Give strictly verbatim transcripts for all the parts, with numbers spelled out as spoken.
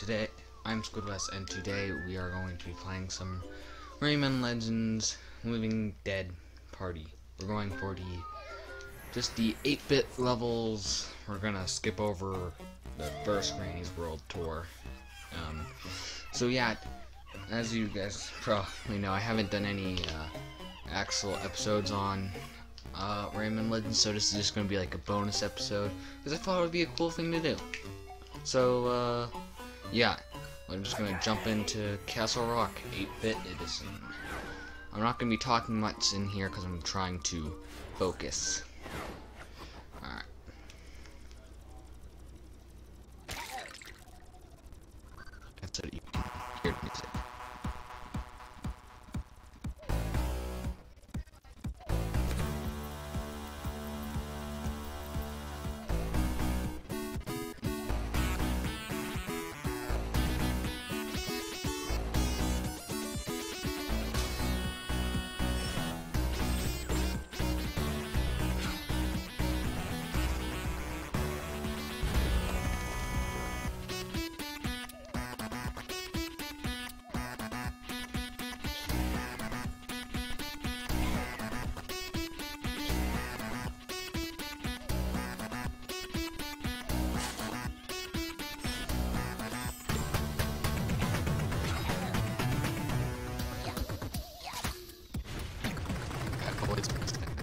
today I'm Squidwest, and today we are going to be playing some Rayman Legends Living Dead Party. We're going for the just the eight bit levels. We're gonna skip over the first Granny's World tour. Um, so yeah, as you guys probably know, I haven't done any uh, actual episodes on uh, Rayman Legends, so this is just gonna be like a bonus episode because I thought it would be a cool thing to do. So, uh, yeah, I'm just gonna jump into Castle Rock eight bit edition. I'm not gonna be talking much in here because I'm trying to focus. Alright. That's so that you can hear the music. Always missed it.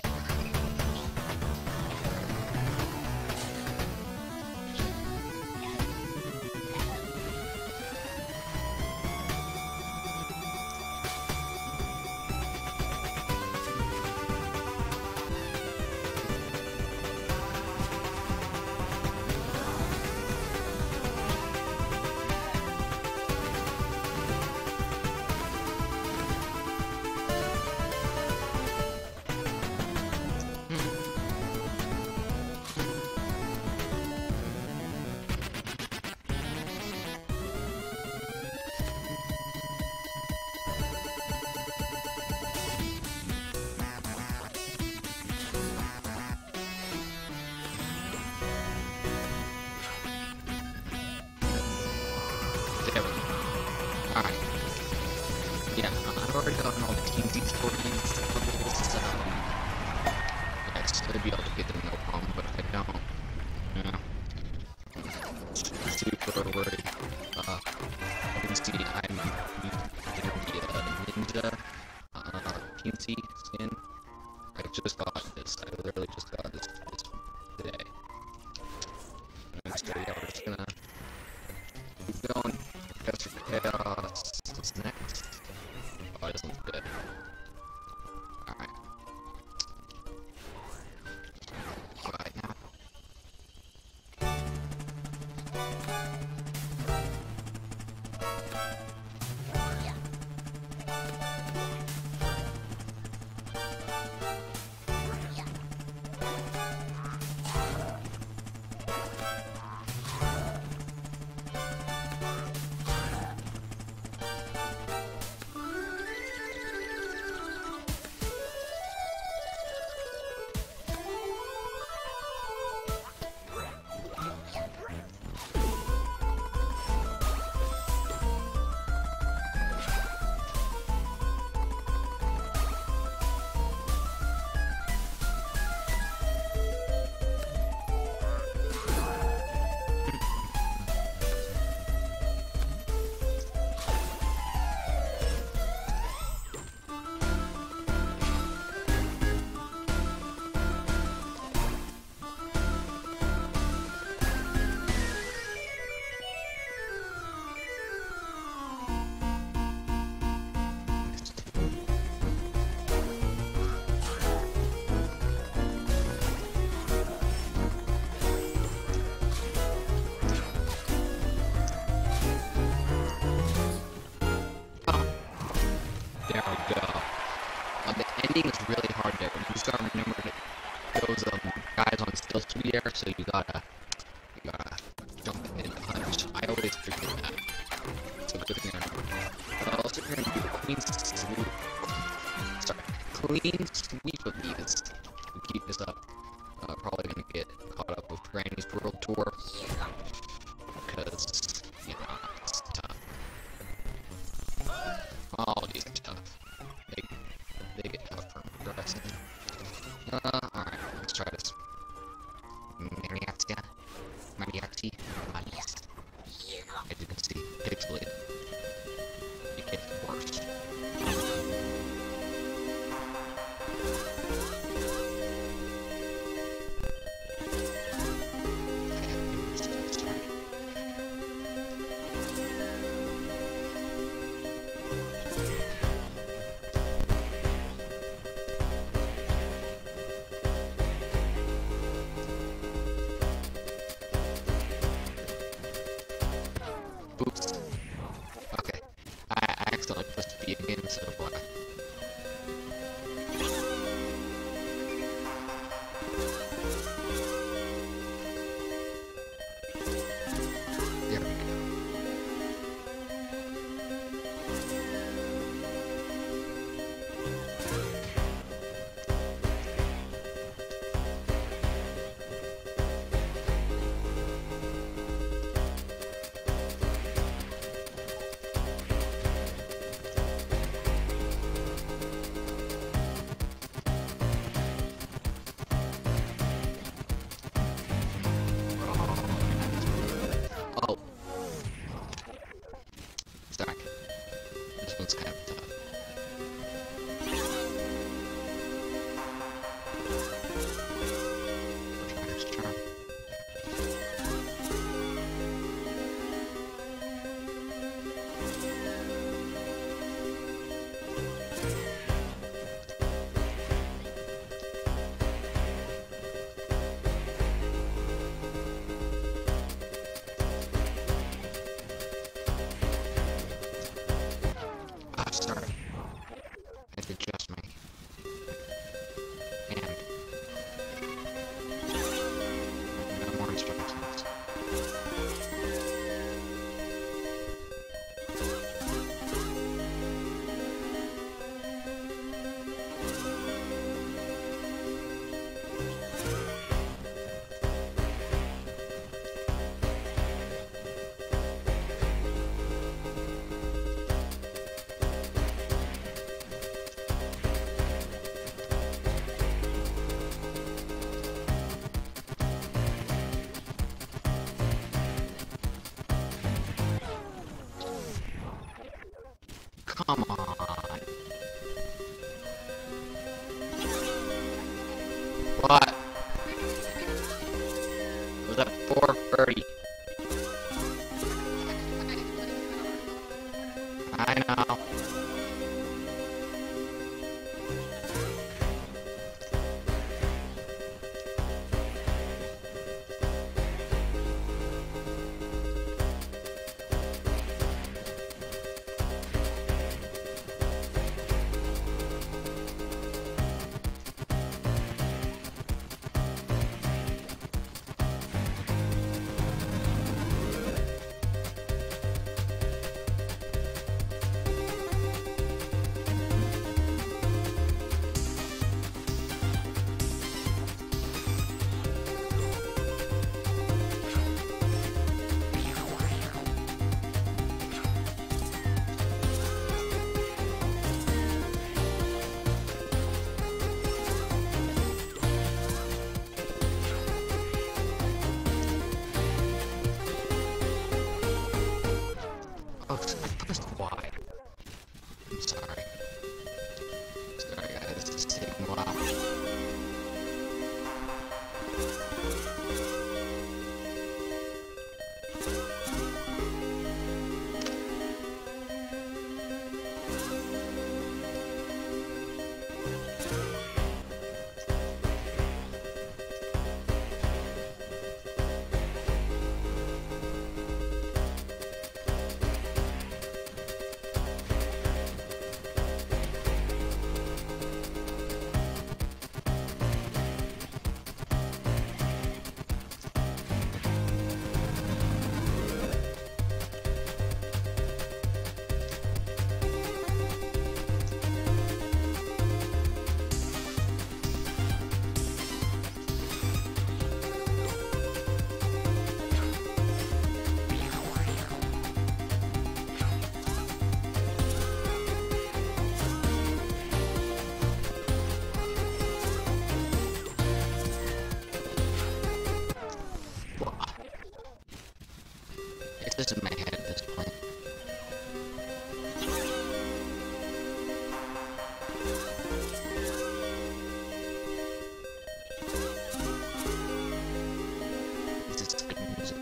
There we go. Alright. Yeah, I've already gotten all the teensy stories levels, um, yeah, I should be able to get them no problem, but if I don't, yeah, I'm super worried. Uh, you can see I'm using the uh, Ninja uh, teensy skin. I just got this, I literally just got this, this today. And so yeah, we're just gonna keep going. Professor Chaos is next. Oh, this one's good. Alright. Alright now. There we go. Uh, the ending is really hard there. You just gotta remember that those um, guys on stilts to be there, so you gotta you gotta jump in and punch. I always forget that. So good thing I know. Uh, also, we're gonna do a clean sweep. Sorry, clean sweep of these. We keep this up. Uh, probably gonna get caught up with Granny's World Tour because you know Come on. What? It was at four thirty. I know. Oh, I pressed Y. I'm sorry. Sorry guys, this is taking a while. It's just in my head at this point. This is good music.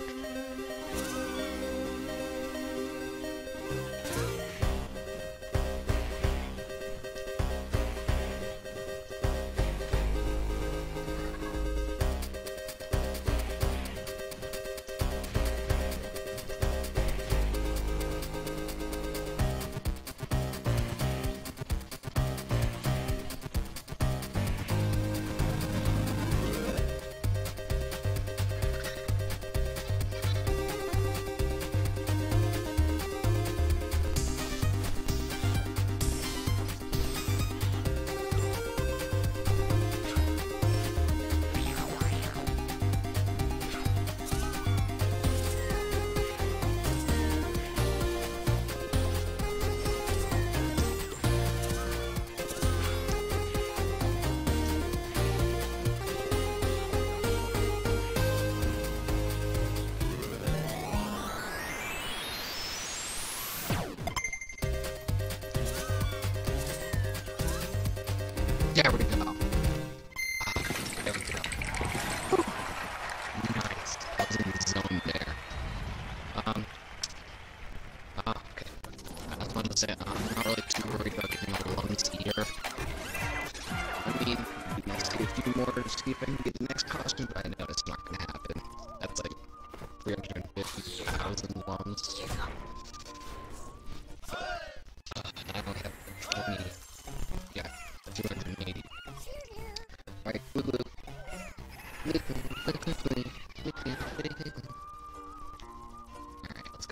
There we go. Ah, there we go. Whew. Nice. I was in the zone there. Um. Ah, okay. I just wanted to say I'm not really too worried about getting my lungs here. I mean, we might see a few more to see if I can get the next costume, but I know it's not gonna happen. That's like three hundred fifty thousand lungs. Uh, I only have twenty. Yeah, two hundred eighty. Alright, blue blue. Blue blue, blue blue, blue blue, blue blue. Alright, let's go.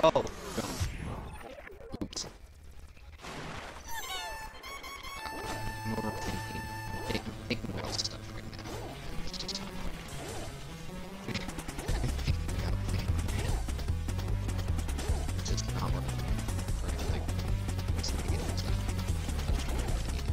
Oh, no. Oops. I'm overthinking. I'm think- thinking about stuff right now. It's just I'm thinking about things. It's just not working. For like, it's negative stuff. That's what I'm thinking.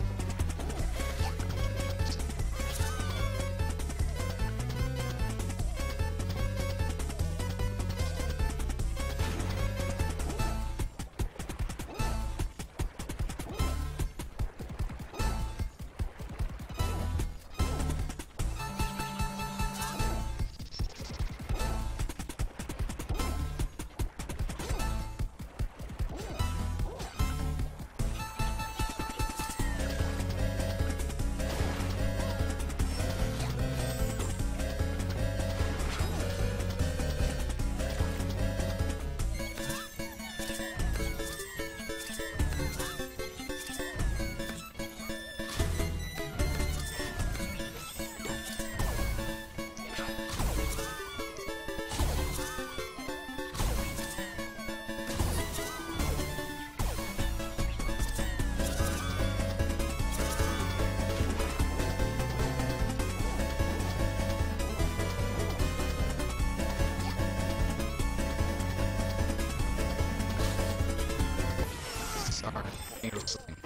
Sorry, I think it was something.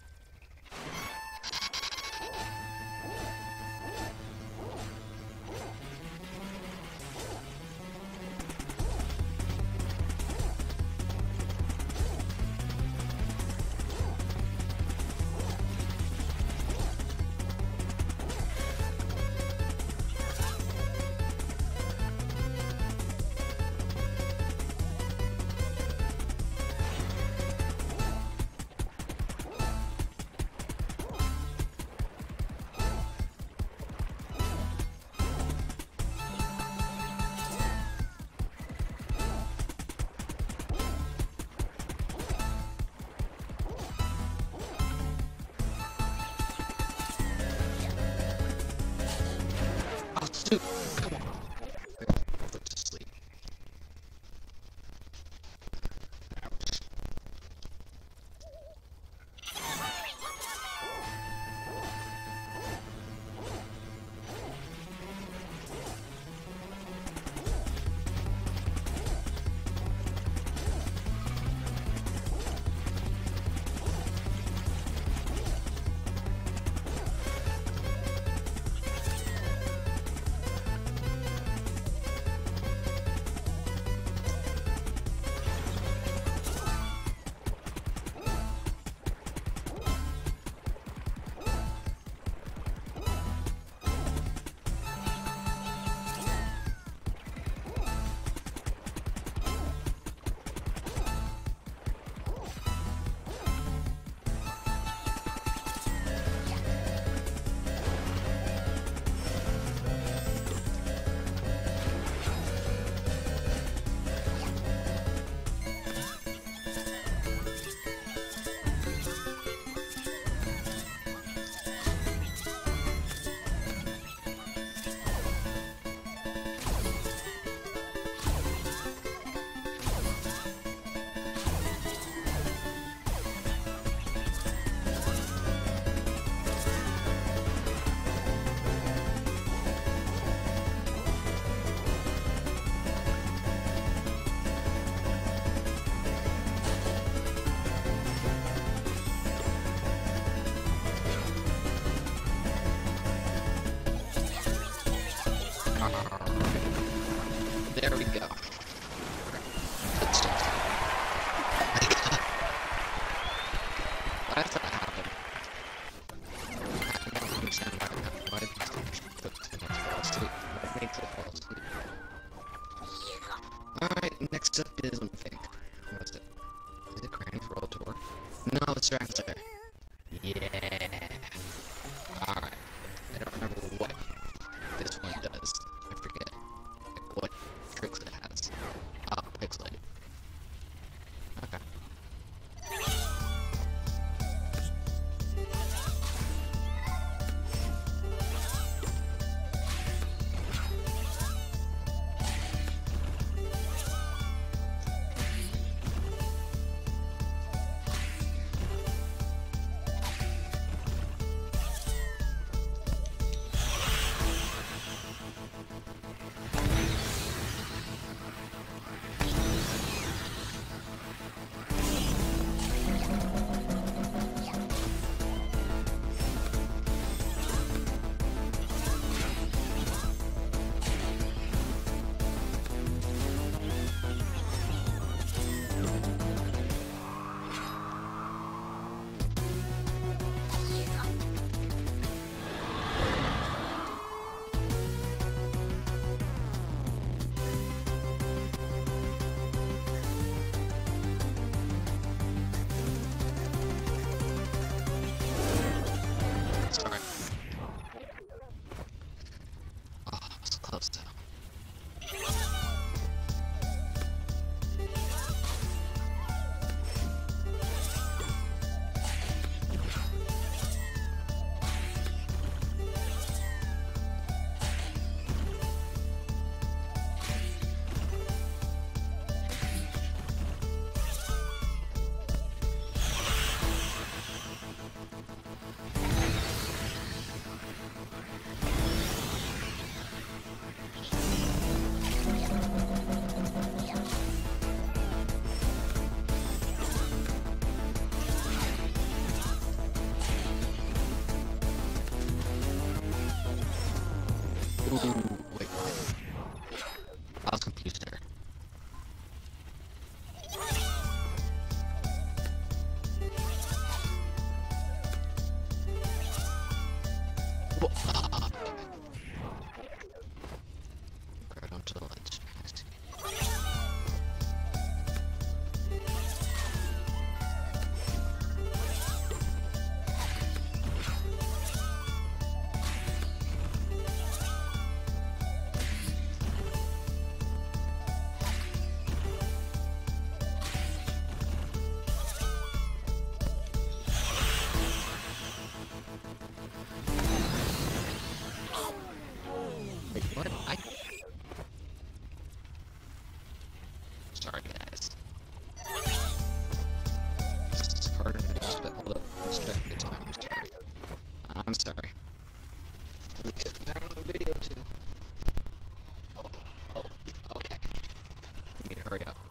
Oh, shoot! Come on! I got put to sleep. Ouch. There we go. Good stuff. Why does that happen? I don't understand why that happens. Why do things put too much fall asleep? What makes it fall asleep? Alright, next up is, let me think. What is it? Is it Granny for Old Tour? No, it's Dragon Slayer. Yeah. Alright. I don't remember what this one does. I forget. Like what tricks it has. Ah, Pixelate. Okay. Ooh, wait, wait. I was confused there. Whoa, ah, okay. Right onto the ledge. I see. Wait, what? I... Sorry, guys. This is harder than expect. Hold up. Expect the time. I'm sorry. I'm sorry. Let me get back on the video, too. Oh, oh, okay. I need to hurry up.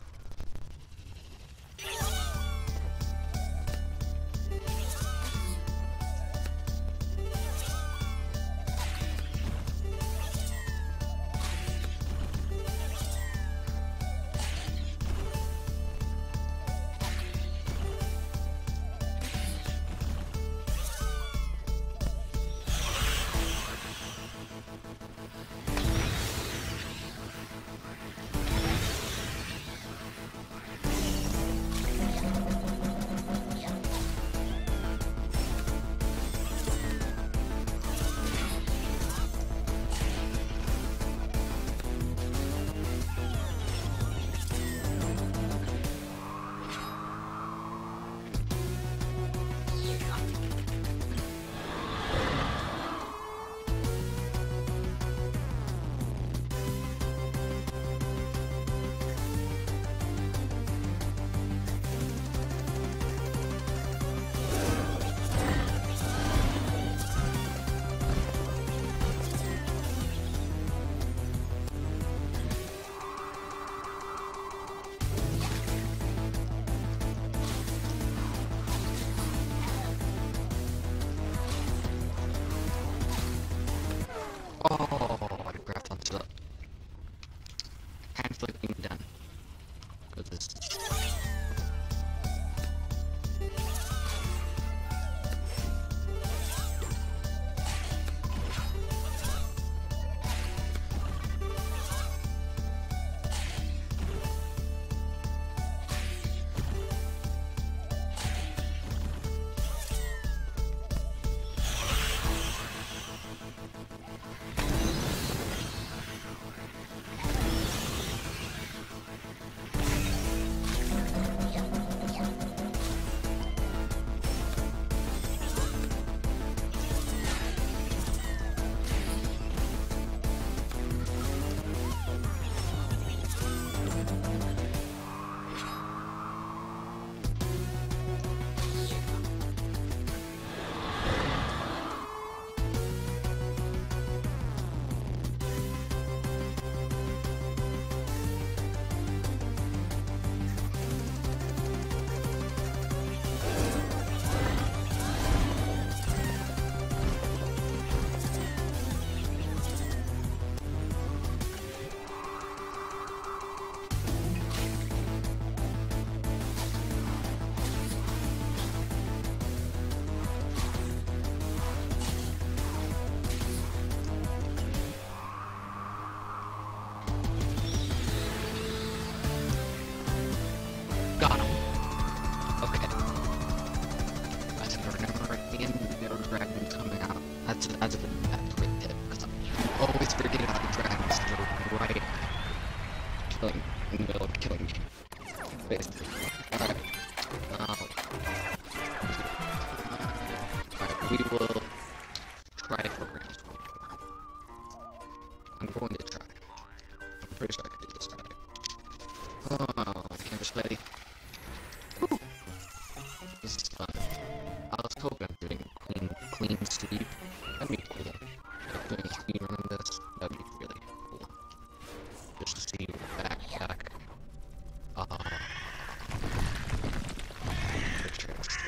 Oh, I grabbed onto the hand flicking done. Go this. Got him. Okay. I said, remember at the end there were dragons coming out. That's that's a good that's a great tip because I'm always forgetting about the dragons. They're right killing in the middle of killing me. Basically. Alright. Um, Alright, we will try for range. I'm going to try. I'm pretty sure I can do this right. Oh, my camera's ready. Whew. This is fun. I was hoping I'm doing clean, clean sweep. That'd be cool. Like doing a speed run on this, that'd be really cool. Just to see back, back. Uh, pictures.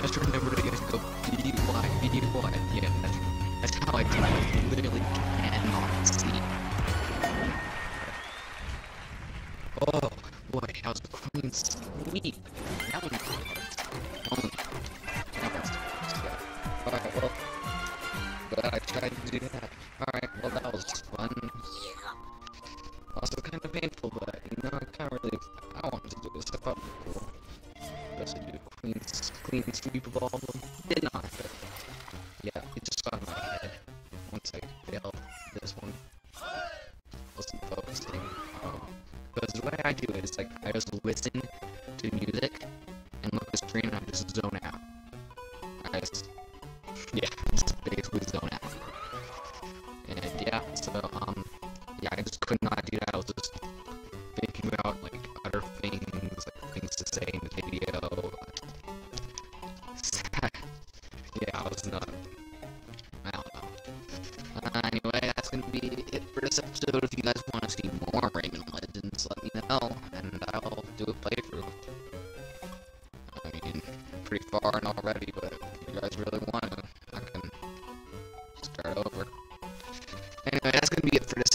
just remember to just go B Y, B Y. Yeah, that's, that's how I do it. I literally cannot see. Oh, boy, that was a clean sweep. That one was Alright, well, glad I tried to do that. Alright, well, that was fun. Also kind of painful, but, you know, I can't really, I wanted to do this. I thought it was cool. Especially do a clean, clean sweep of all of them. Did not, but, yeah, it just got in my head. Once I failed this one. Wasn't focusing. Um, because the way I do it is, like, I just listen to music and look at the screen and I just zone out. I just, yeah, just basically zone out. And yeah, so, um, yeah, I just could not do that. I was just thinking about, like, other things, like, things to say in the video. Yeah, I was not, I don't know. Uh, anyway, that's gonna be it for this episode. If you guys want to see more Rayman Legends, let me know, and I'll do a playthrough. I mean, pretty far in already, but if you guys really want to, I can start over. Anyway, that's gonna be it for this